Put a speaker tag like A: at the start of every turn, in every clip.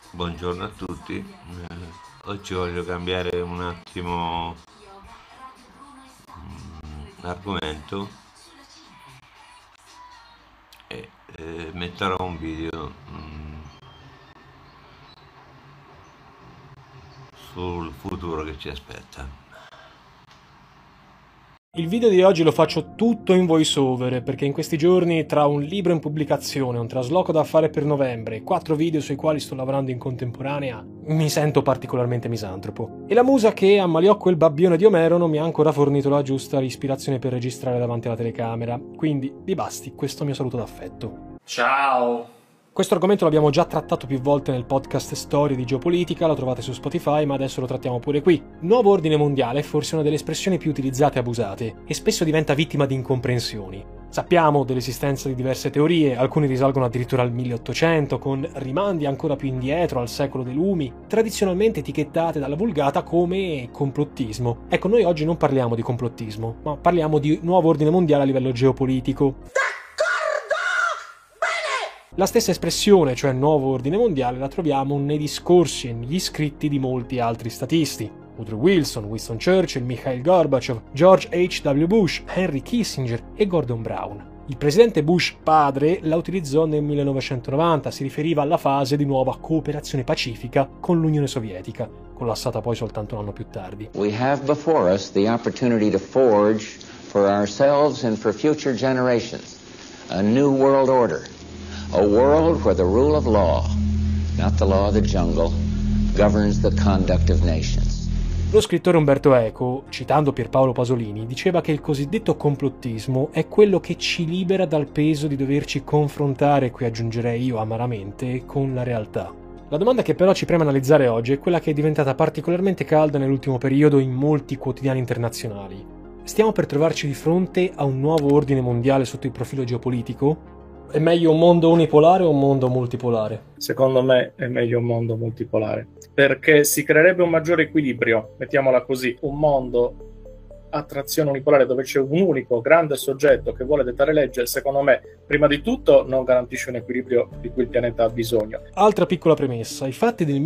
A: Buongiorno a tutti. Oggi voglio cambiare un attimo argomento e metterò un video sul futuro che ci aspetta.
B: Il video di oggi lo faccio tutto in voiceover perché in questi giorni, tra un libro in pubblicazione, un trasloco da fare per novembre e 4 video sui quali sto lavorando in contemporanea, mi sento particolarmente misantropo. E la musa che ammaliò quel babbione di Omero non mi ha ancora fornito la giusta ispirazione per registrare davanti alla telecamera, quindi vi basti questo mio saluto d'affetto. Ciao! Questo argomento l'abbiamo già trattato più volte nel podcast Storie di Geopolitica, lo trovate su Spotify, ma adesso lo trattiamo pure qui. Nuovo ordine mondiale è forse una delle espressioni più utilizzate e abusate, e spesso diventa vittima di incomprensioni. Sappiamo dell'esistenza di diverse teorie, alcune risalgono addirittura al 1800, con rimandi ancora più indietro al secolo dei lumi, tradizionalmente etichettate dalla vulgata come complottismo. Ecco, noi oggi non parliamo di complottismo, ma parliamo di nuovo ordine mondiale a livello geopolitico. La stessa espressione, cioè nuovo ordine mondiale, la troviamo nei discorsi e negli scritti di molti altri statisti. Woodrow Wilson, Winston Churchill, Mikhail Gorbachev, George H.W. Bush, Henry Kissinger e Gordon Brown. Il presidente Bush padre la utilizzò nel 1990, si riferiva alla fase di nuova cooperazione pacifica con l'Unione Sovietica, collassata poi soltanto un anno più tardi.
C: We have before us the opportunity to forge for ourselves and for future generations a new world order. A world where the rule of law, not the law of the jungle, governs the conduct of nations.
B: Lo scrittore Umberto Eco, citando Pierpaolo Pasolini, diceva che il cosiddetto complottismo è quello che ci libera dal peso di doverci confrontare, qui aggiungerei io amaramente, con la realtà. La domanda che però ci preme analizzare oggi è quella che è diventata particolarmente calda nell'ultimo periodo in molti quotidiani internazionali. Stiamo per trovarci di fronte a un nuovo ordine mondiale sotto il profilo geopolitico? È meglio un mondo unipolare o un mondo multipolare?
D: Secondo me è meglio un mondo multipolare, perché si creerebbe un maggiore equilibrio, mettiamola così, un mondo a trazione unipolare dove c'è un unico grande soggetto che vuole dettare legge, secondo me, prima di tutto non garantisce un equilibrio di cui il pianeta ha bisogno.
B: Altra piccola premessa, i fatti del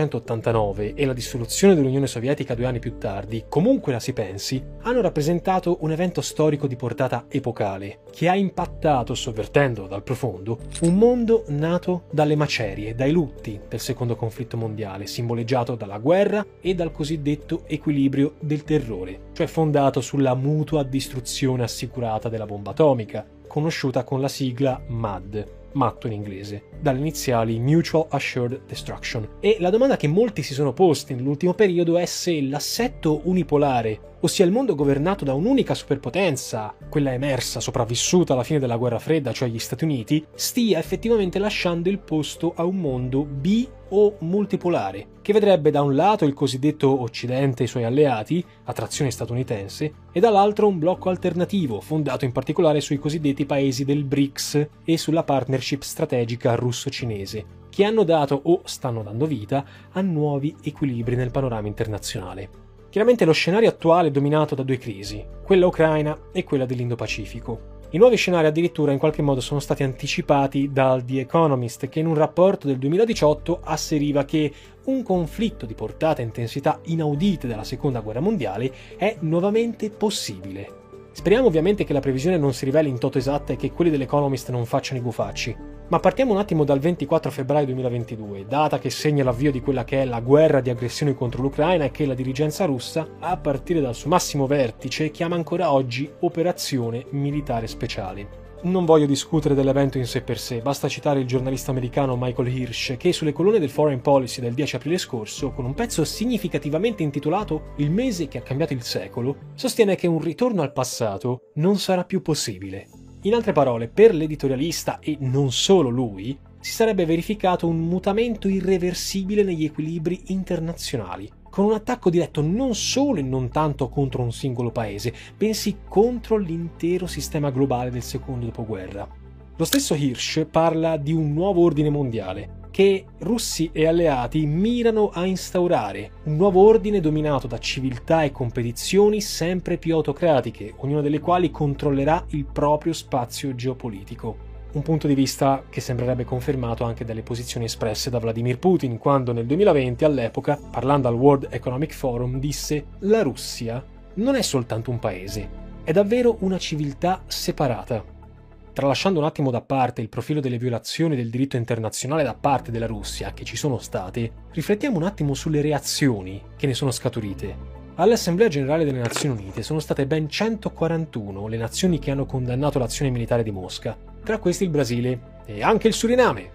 B: 1989 e la dissoluzione dell'Unione Sovietica 2 anni più tardi, comunque la si pensi, hanno rappresentato un evento storico di portata epocale, che ha impattato, sovvertendo dal profondo, un mondo nato dalle macerie, dai lutti del secondo conflitto mondiale, simboleggiato dalla guerra e dal cosiddetto equilibrio del terrore, cioè fondato sulla mutua distruzione assicurata della bomba atomica, conosciuta con la sigla MAD, matto in inglese, dalle iniziali Mutual Assured Destruction. E la domanda che molti si sono posti nell'ultimo periodo è se l'assetto unipolare, ossia il mondo governato da un'unica superpotenza, quella emersa, sopravvissuta alla fine della guerra fredda, cioè gli Stati Uniti, stia effettivamente lasciando il posto a un mondo bi o multipolare, che vedrebbe da un lato il cosiddetto Occidente e i suoi alleati, a trazione statunitense, e dall'altro un blocco alternativo, fondato in particolare sui cosiddetti paesi del BRICS e sulla partnership strategica russo-cinese, che hanno dato o stanno dando vita a nuovi equilibri nel panorama internazionale. Chiaramente lo scenario attuale è dominato da due crisi, quella ucraina e quella dell'Indo-Pacifico. I nuovi scenari addirittura in qualche modo sono stati anticipati dal The Economist, che in un rapporto del 2018 asseriva che un conflitto di portata e intensità inaudite dalla seconda guerra mondiale è nuovamente possibile. Speriamo ovviamente che la previsione non si riveli in toto esatta e che quelli dell'Economist non facciano i gufacci. Ma partiamo un attimo dal 24 febbraio 2022, data che segna l'avvio di quella che è la guerra di aggressione contro l'Ucraina e che la dirigenza russa, a partire dal suo massimo vertice, chiama ancora oggi Operazione Militare Speciale. Non voglio discutere dell'evento in sé per sé, basta citare il giornalista americano Michael Hirsch che sulle colonne del Foreign Policy del 10 aprile scorso, con un pezzo significativamente intitolato Il mese che ha cambiato il secolo, sostiene che un ritorno al passato non sarà più possibile. In altre parole, per l'editorialista, e non solo lui, si sarebbe verificato un mutamento irreversibile negli equilibri internazionali, con un attacco diretto non solo e non tanto contro un singolo paese, bensì contro l'intero sistema globale del secondo dopoguerra. Lo stesso Hirsch parla di un nuovo ordine mondiale, che russi e alleati mirano a instaurare, un nuovo ordine dominato da civiltà e competizioni sempre più autocratiche, ognuna delle quali controllerà il proprio spazio geopolitico. un punto di vista che sembrerebbe confermato anche dalle posizioni espresse da Vladimir Putin, quando nel 2020 all'epoca, parlando al World Economic Forum, disse: «La Russia non è soltanto un paese, è davvero una civiltà separata». Tralasciando un attimo da parte il profilo delle violazioni del diritto internazionale da parte della Russia, che ci sono state, riflettiamo un attimo sulle reazioni che ne sono scaturite. All'Assemblea Generale delle Nazioni Unite sono state ben 141 le nazioni che hanno condannato l'azione militare di Mosca, tra questi il Brasile e anche il Suriname.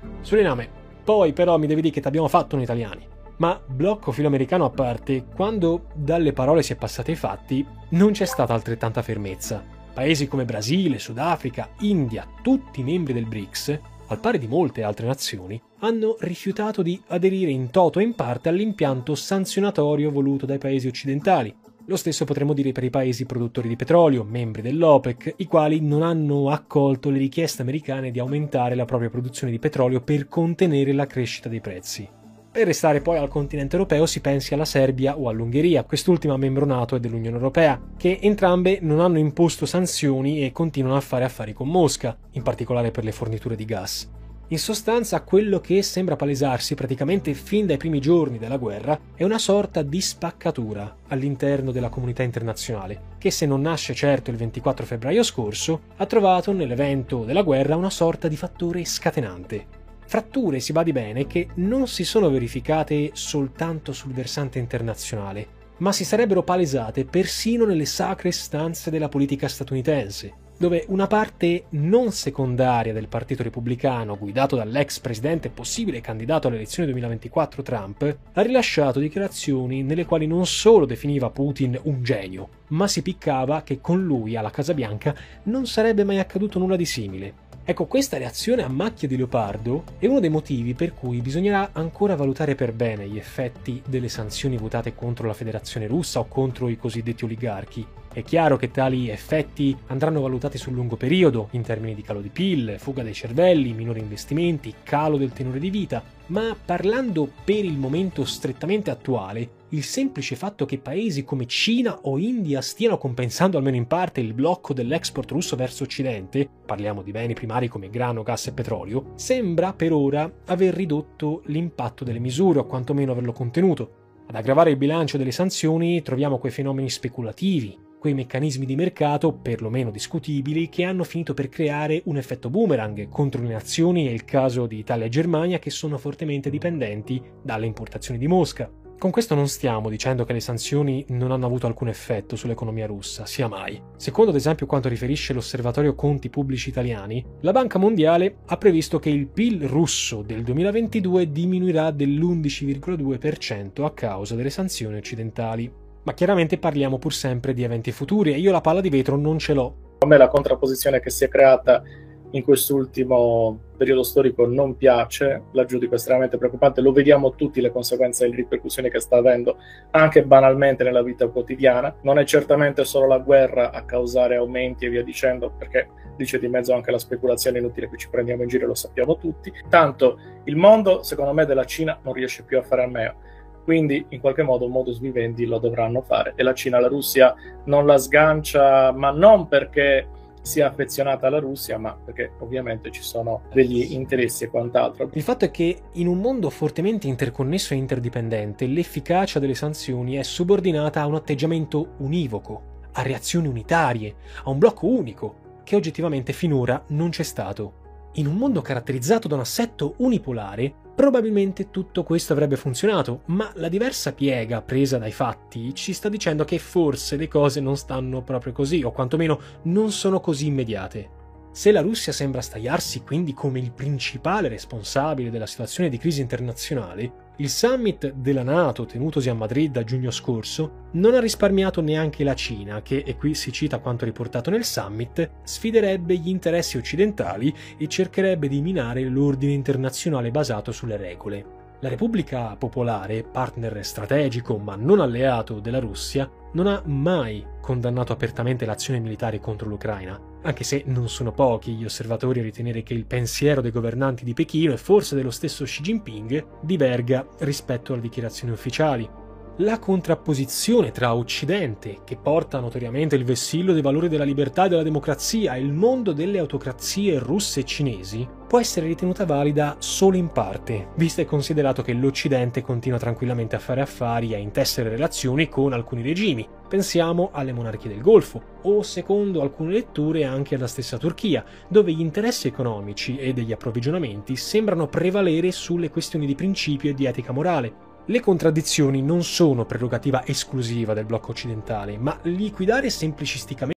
B: Poi però mi devi dire che t'abbiamo fatto noi italiani. Ma blocco filoamericano a parte, quando dalle parole si è passati ai fatti, non c'è stata altrettanta fermezza. Paesi come Brasile, Sudafrica, India, tutti membri del BRICS, al pari di molte altre nazioni, hanno rifiutato di aderire in toto e in parte all'impianto sanzionatorio voluto dai paesi occidentali. Lo stesso potremmo dire per i paesi produttori di petrolio, membri dell'OPEC, i quali non hanno accolto le richieste americane di aumentare la propria produzione di petrolio per contenere la crescita dei prezzi. Per restare poi al continente europeo si pensi alla Serbia o all'Ungheria, quest'ultima membro NATO e dell'Unione Europea, che entrambe non hanno imposto sanzioni e continuano a fare affari con Mosca, in particolare per le forniture di gas. In sostanza, quello che sembra palesarsi praticamente fin dai primi giorni della guerra è una sorta di spaccatura all'interno della comunità internazionale, che se non nasce certo il 24 febbraio scorso, ha trovato nell'evento della guerra una sorta di fattore scatenante. Fratture, si badi bene, che non si sono verificate soltanto sul versante internazionale, ma si sarebbero palesate persino nelle sacre stanze della politica statunitense, dove una parte non secondaria del Partito Repubblicano, guidato dall'ex presidente e possibile candidato alle elezioni 2024 Trump, ha rilasciato dichiarazioni nelle quali non solo definiva Putin un genio, ma si piccava che con lui alla Casa Bianca non sarebbe mai accaduto nulla di simile. Ecco, questa reazione a macchia di leopardo è uno dei motivi per cui bisognerà ancora valutare per bene gli effetti delle sanzioni votate contro la Federazione Russa o contro i cosiddetti oligarchi. È chiaro che tali effetti andranno valutati sul lungo periodo, in termini di calo di PIL, fuga dei cervelli, minori investimenti, calo del tenore di vita, ma parlando per il momento strettamente attuale, il semplice fatto che paesi come Cina o India stiano compensando almeno in parte il blocco dell'export russo verso Occidente, parliamo di beni primari come grano, gas e petrolio, sembra per ora aver ridotto l'impatto delle misure o quantomeno averlo contenuto. Ad aggravare il bilancio delle sanzioni troviamo quei fenomeni speculativi, quei meccanismi di mercato, perlomeno discutibili, che hanno finito per creare un effetto boomerang contro le nazioni, è il caso di Italia e Germania, che sono fortemente dipendenti dalle importazioni di Mosca. Con questo non stiamo dicendo che le sanzioni non hanno avuto alcun effetto sull'economia russa, sia mai. Secondo ad esempio quanto riferisce l'Osservatorio Conti Pubblici Italiani, la Banca Mondiale ha previsto che il PIL russo del 2022 diminuirà dell'11,2% a causa delle sanzioni occidentali. Ma chiaramente parliamo pur sempre di eventi futuri e io la palla di vetro non ce l'ho.
D: A me la contrapposizione che si è creata in quest'ultimo periodo storico non piace, la giudico estremamente preoccupante, lo vediamo tutti le conseguenze e le ripercussioni che sta avendo anche banalmente nella vita quotidiana. Non è certamente solo la guerra a causare aumenti e via dicendo, perché lì c'è di mezzo anche la speculazione inutile che ci prendiamo in giro, lo sappiamo tutti. Tanto il mondo, secondo me, della Cina non riesce più a fare a meno. Quindi in qualche modo modus vivendi lo dovranno fare e la Cina, la Russia non la sgancia, ma non perché sia affezionata alla Russia, ma perché ovviamente ci sono degli interessi e quant'altro.
B: Il fatto è che in un mondo fortemente interconnesso e interdipendente l'efficacia delle sanzioni è subordinata a un atteggiamento univoco, a reazioni unitarie, a un blocco unico, che oggettivamente finora non c'è stato. In un mondo caratterizzato da un assetto unipolare, probabilmente tutto questo avrebbe funzionato, ma la diversa piega presa dai fatti ci sta dicendo che forse le cose non stanno proprio così, o quantomeno non sono così immediate. Se la Russia sembra stagliarsi quindi come il principale responsabile della situazione di crisi internazionale, il summit della NATO tenutosi a Madrid a giugno scorso non ha risparmiato neanche la Cina che, e qui si cita quanto riportato nel summit, sfiderebbe gli interessi occidentali e cercherebbe di minare l'ordine internazionale basato sulle regole. La Repubblica Popolare, partner strategico ma non alleato della Russia, non ha mai condannato apertamente l'azione militare contro l'Ucraina, anche se non sono pochi gli osservatori a ritenere che il pensiero dei governanti di Pechino e forse dello stesso Xi Jinping diverga rispetto alle dichiarazioni ufficiali. La contrapposizione tra Occidente, che porta notoriamente il vessillo dei valori della libertà e della democrazia, e il mondo delle autocrazie russe e cinesi, può essere ritenuta valida solo in parte, visto e considerato che l'Occidente continua tranquillamente a fare affari e a intessere relazioni con alcuni regimi. Pensiamo alle monarchie del Golfo, o secondo alcune letture anche alla stessa Turchia, dove gli interessi economici e degli approvvigionamenti sembrano prevalere sulle questioni di principio e di etica morale. Le contraddizioni non sono prerogativa esclusiva del blocco occidentale, ma liquidare semplicisticamente